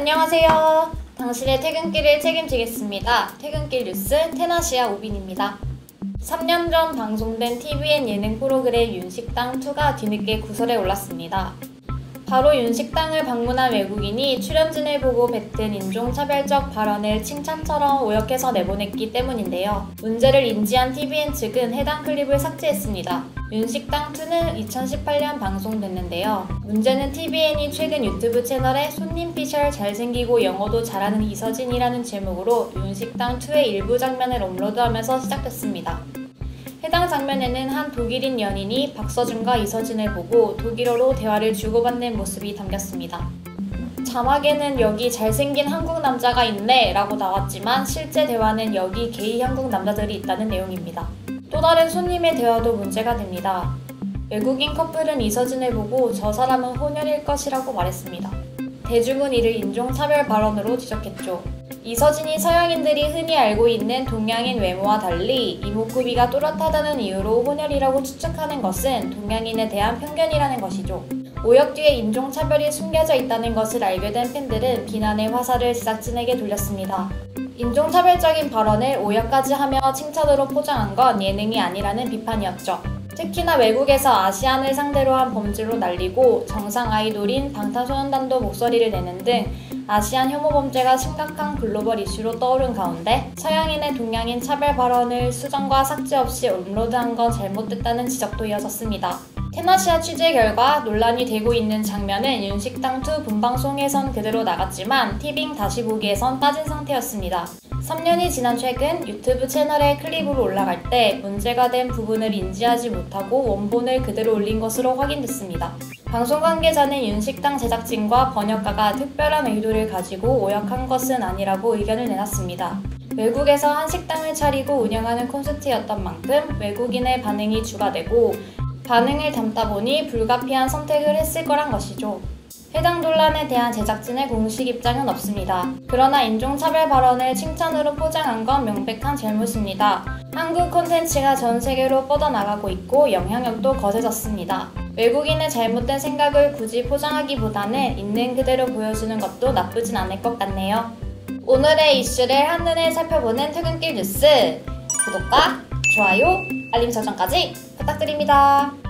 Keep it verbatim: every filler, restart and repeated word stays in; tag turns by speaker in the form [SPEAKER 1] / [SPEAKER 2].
[SPEAKER 1] 안녕하세요. 당신의 퇴근길을 책임지겠습니다. 퇴근길 뉴스 테나시아 오빈입니다. 삼 년 전 방송된 티비엔 예능 프로그램 윤식당이가 뒤늦게 구설에 올랐습니다. 바로 윤식당을 방문한 외국인이 출연진을 보고 뱉은 인종차별적 발언을 칭찬처럼 오역해서 내보냈기 때문인데요. 문제를 인지한 티비엔 측은 해당 클립을 삭제했습니다. 윤식당이는 이천십팔 년 방송됐는데요. 문제는 티비엔이 최근 유튜브 채널에 손님 피셜 잘생기고 영어도 잘하는 이서진이라는 제목으로 윤식당이의 일부 장면을 업로드하면서 시작됐습니다. 해당 장면에는 한 독일인 연인이 박서준과 이서진을 보고 독일어로 대화를 주고받는 모습이 담겼습니다. 자막에는 여기 잘생긴 한국 남자가 있네 라고 나왔지만 실제 대화는 여기 게이 한국 남자들이 있다는 내용입니다. 또 다른 손님의 대화도 문제가 됩니다. 외국인 커플은 이서진을 보고 저 사람은 혼혈일 것이라고 말했습니다. 대중은 이를 인종차별 발언으로 지적했죠. 이서진이 서양인들이 흔히 알고 있는 동양인 외모와 달리 이목구비가 또렷하다는 이유로 혼혈이라고 추측하는 것은 동양인에 대한 편견이라는 것이죠. 오역 뒤에 인종차별이 숨겨져 있다는 것을 알게 된 팬들은 비난의 화살을 제작진에게 돌렸습니다. 인종차별적인 발언을 오역까지 하며 칭찬으로 포장한 건 예능이 아니라는 비판이었죠. 특히나 외국에서 아시안을 상대로 한 범죄로 날리고 정상 아이돌인 방탄소년단도 목소리를 내는 등 아시안 혐오 범죄가 심각한 글로벌 이슈로 떠오른 가운데 서양인의 동양인 차별 발언을 수정과 삭제 없이 업로드한 건 잘못됐다는 지적도 이어졌습니다. 테나시아 취재 결과 논란이 되고 있는 장면은 윤식당이 본방송에선 그대로 나갔지만 티빙 다시 보기에선 빠진 상태였습니다. 삼 년이 지난 최근 유튜브 채널에 클립으로 올라갈 때 문제가 된 부분을 인지하지 못하고 원본을 그대로 올린 것으로 확인됐습니다. 방송 관계자는 윤식당 제작진과 번역가가 특별한 의도를 가지고 오역한 것은 아니라고 의견을 내놨습니다. 외국에서 한 식당을 차리고 운영하는 콘서트였던 만큼 외국인의 반응이 주가 되고 반응을 담다 보니 불가피한 선택을 했을 거란 것이죠. 해당 논란에 대한 제작진의 공식 입장은 없습니다. 그러나 인종차별 발언을 칭찬으로 포장한 건 명백한 잘못입니다. 한국 콘텐츠가 전 세계로 뻗어나가고 있고 영향력도 거세졌습니다. 외국인의 잘못된 생각을 굳이 포장하기보다는 있는 그대로 보여주는 것도 나쁘진 않을 것 같네요. 오늘의 이슈를 한눈에 살펴보는 퇴근길 뉴스! 구독과 좋아요, 알림 설정까지 부탁드립니다.